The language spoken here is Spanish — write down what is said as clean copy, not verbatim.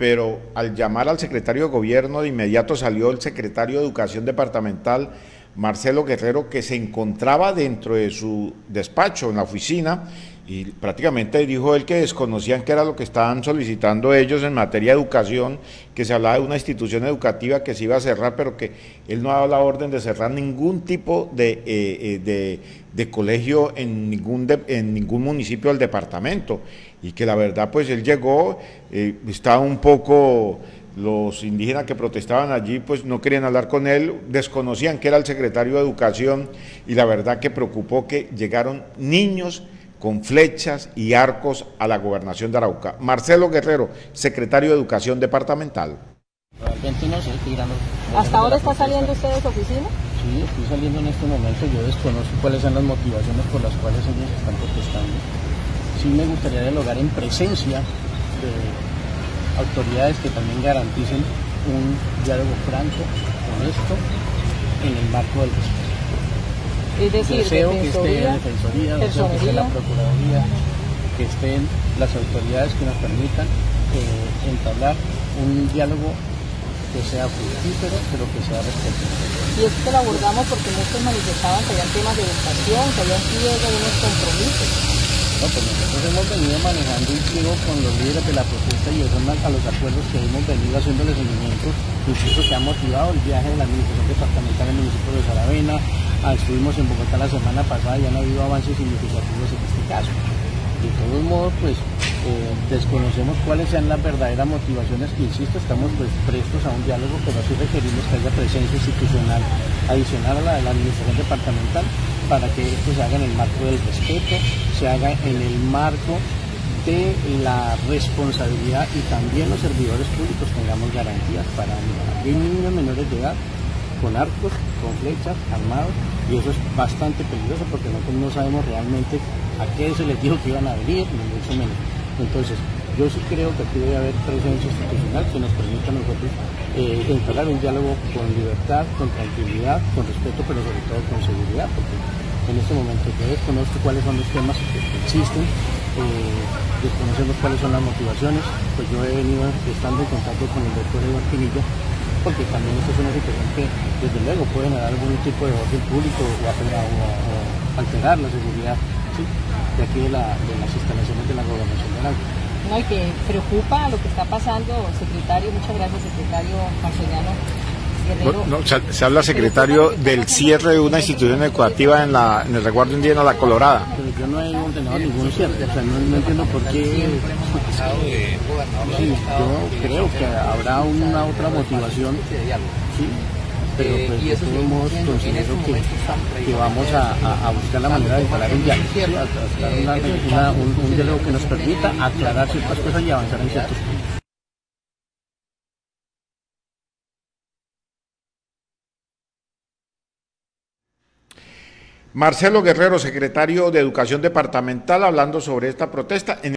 pero al llamar al secretario de gobierno de inmediato salió el secretario de Educación Departamental, Marcelo Guerrero, que se encontraba dentro de su despacho, en la oficina, y prácticamente dijo él que desconocían qué era lo que estaban solicitando ellos en materia de educación, que se hablaba de una institución educativa que se iba a cerrar, pero que él no ha dado la orden de cerrar ningún tipo de colegio en ningún municipio del departamento, y que la verdad pues él llegó, estaba un poco... Los indígenas que protestaban allí pues no querían hablar con él, desconocían que era el secretario de Educación, y la verdad que preocupó que llegaron niños con flechas y arcos a la gobernación de Arauca. Marcelo Guerrero, secretario de Educación Departamental. Realmente no sé, ¿Hasta ahora está saliendo usted de su oficina? Sí, estoy saliendo en este momento. Yo desconozco cuáles son las motivaciones por las cuales ellos están protestando. Sí me gustaría dialogar en presencia de autoridades que también garanticen un diálogo franco, honesto, en el marco del respeto. Es decir, deseo que esté la Defensoría, deseo que esté la Procuraduría, que estén las autoridades que nos permitan entablar un diálogo que sea fructífero, pero que sea respetuoso. Y es que lo abordamos porque muchos manifestaban que habían temas de educación, que habían pliego de unos compromisos. No, pues nosotros hemos venido manejando un pliego con los líderes de la protesta y son a los acuerdos que hemos venido haciéndole seguimiento, incluso que ha motivado el viaje de la Administración Departamental en el municipio de Saravena. Estuvimos en Bogotá la semana pasada y han habido avances significativos en este caso. De todos modos, pues desconocemos cuáles sean las verdaderas motivaciones, que insisto, estamos pues prestos a un diálogo, pero sí requerimos que haya presencia institucional adicional a la de la Administración Departamental para que esto se haga en el marco del respeto, se haga en el marco de la responsabilidad, y también los servidores públicos tengamos garantías para hay niños menores de edad con arcos, con flechas, armados, y eso es bastante peligroso porque nosotros no sabemos realmente a qué se les dijo que iban a venir, ni mucho menos. Entonces, yo sí creo que aquí debe haber presencia institucional que nos permita a nosotros entablar un diálogo con libertad, con tranquilidad, con respeto, pero sobre todo con seguridad, porque en este momento yo desconozco cuáles son los temas que existen, desconocemos cuáles son las motivaciones. Pues yo he venido estando en contacto con el doctor Eduardo Pinilla, porque también esta es una situación que desde luego puede generar algún tipo de orden público o alterar la seguridad, ¿sí?, de aquí de las instalaciones de la gobernación de Arauca. No, y que preocupa lo que está pasando, secretario. Muchas gracias, secretario Marceliano Guerrero. No, se habla, secretario, del cierre de una institución educativa en el resguardo indígena La Colorada. Pero yo no he ordenado ningún cierre, o sea, no entiendo por qué. Sí, yo creo que habrá una otra motivación, sí, pero pues de todos modos considero que vamos a buscar la manera de instalar un diálogo, ¿sí?, un diálogo que nos permita aclarar ciertas cosas y avanzar en ciertos puntos. Marcelo Guerrero, secretario de Educación Departamental, hablando sobre esta protesta.